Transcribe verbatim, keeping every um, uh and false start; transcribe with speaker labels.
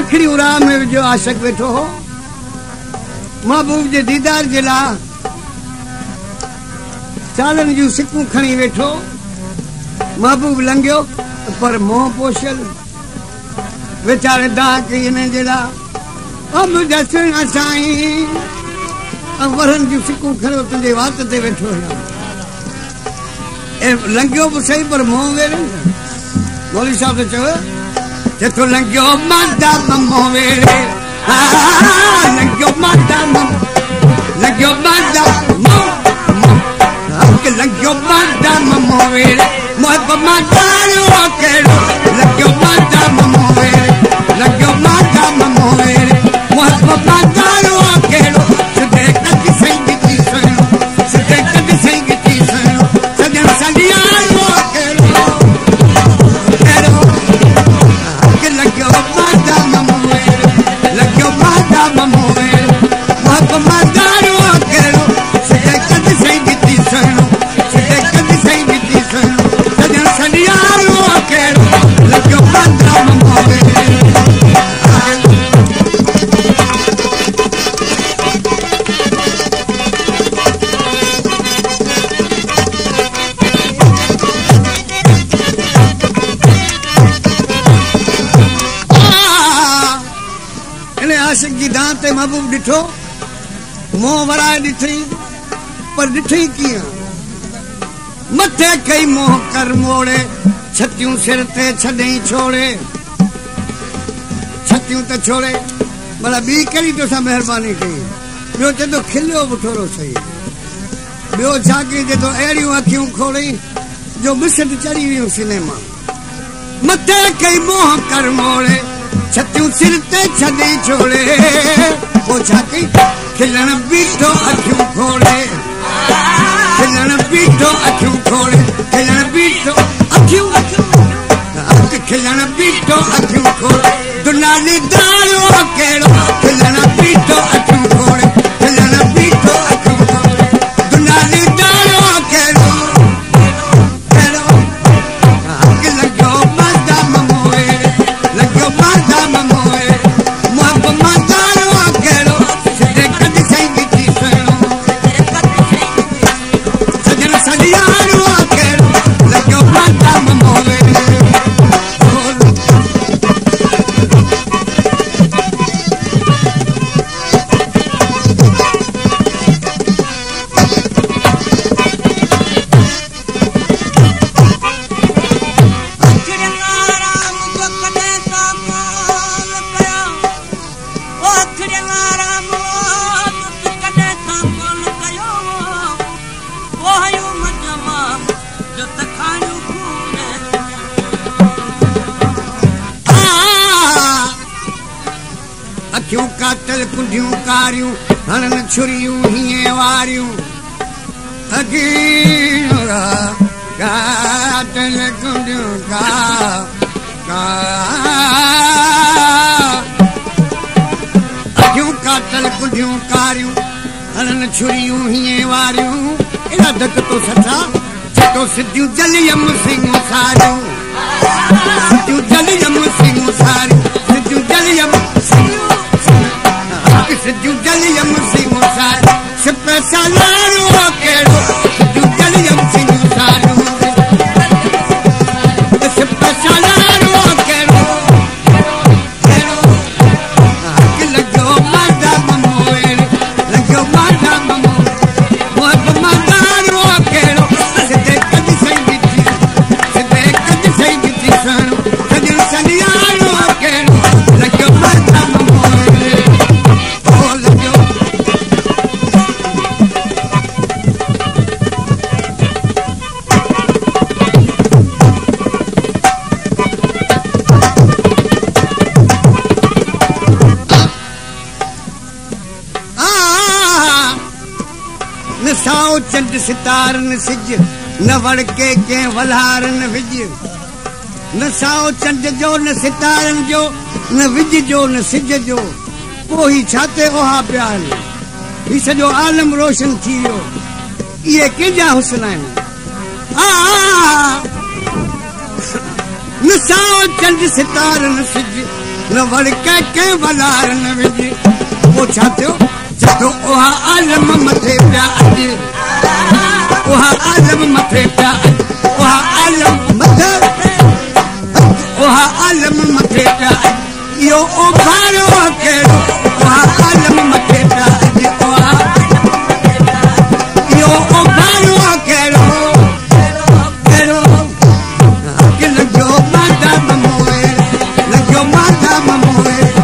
Speaker 1: रखड़ी उड़ा में जो आशक बैठो हो महबूब जे दीदार जे ला चालन जूं सिकूं खणी वेठो महबूब लंघियो पर मोह पोशल वीचारे दाह कई हिन जे ला अब जसन साईं वरन जूं सिकूं खणो तुंहिंजे वात ते वेठो ए लंघियो बि सही पर मोह वेरे मौलवी साहब ने चयो जेको लंघियो माता मोह वेरे लंघियो माता लंघियो माता लंघियो माता मोह वेरे मोह माता कहिड़ो लंघियो माता मोह वेरे लंघियो माता मोह वेरे मोह माता कहिड़ो सिधे कदी सही गिटी सुणो सिधे कदी सही गिटी सुणो सजन सलिया कहिड़ो कहिड़ो के लंघियो माता मोह वेरे लंघियो माता मोह वेरे मोह माता कहिड़ो सिधे कदी सही गिटी सुणो सिधे कदी सही गिटी सुणो सजन सलिया कहिड़ो लंघियो माता मोह वेरे आशिक जी दां ते महबूब ॾिठो मोह वराए ॾिठी पर ॾिठी कीअं मथे कई मोह कर मोड़े छतियूं सिर ते छॾई छोड़े छतियूं त छोड़े भला ॿी कहिड़ी तोसां महिरबानी कई ॿियो चए थो खिलियो बि थोरो सही ॿियो छा कई चए थो अहिड़ियूं अखियूं खोड़ई जो मिसट चढ़ी वियूं सीने मां मथे कई मोह कर मोड़े छतियूं सिर ते छॾई छोड़े पोइ छा कई खिलण बीठो अखियूं खोड़े खिलण बीठो अखियूं खोड़े खिलण बीठो अखियूं खिलण बीठो अखियूं खोड़े दुनाली दारो कहिड़ो खिलण बीठो अखियूं खोड़े खिलण बीठो अखियूं खोड़े दुनाली दारो कहिड़ो अखियूं कातल कुंडियूं कारियूं हणन छुरियूं हीअं वारियूं अखियूं कातल कुंडियूं का अखियूं कातल कुंडियूं कारियूं हणन छुरियूं हीअं वारियूं एॾा धक तो सठा छटो सिधियूं जलियम सिंगूं सारियूं सिधियूं जलियम सिंगूं सारियूं सिधियूं जलियम सिधियूं जलियम सिंगूं सारियूं सिप सालारो कहिड़ो सिधियूं जलियम सिंगूं सारियूं सिप सालारो कहिड़ो कहिड़ो लॻियो माता मोह वेरे लॻियो माता मोह मातारो कहिड़ो सिधे कदी सही ॾिठी सिधे कदी सही ॾिठी सुणो सॼण सलियारो कहिड़ो लॻियो माता मोह वेरे साओ चंड सितारन सिज न वड़ के के वलहारन विज न साओ चंड जो न सितारन जो न विज जो न सिज जो पोइ छाते ओहा पिया ही सॼो आलम रोशन थी वियो इहे कंहिंजा हुस्न आहिनि न साओ चंड सितारन सिज न वरी कंहिं वलार न विझी पोइ छा थियो जॾहिं उहा आलम मथे पिया अचे उहा आलम मथे पिया उहा आलम मथे उहा आलम मथे पिया इहो उभारो कहिड़ो उहा आलम मथे पिया अचे उहा इहो उभारो कहिड़ो कहिड़ो कि लॻियो माता मोए लॻियो माता मोए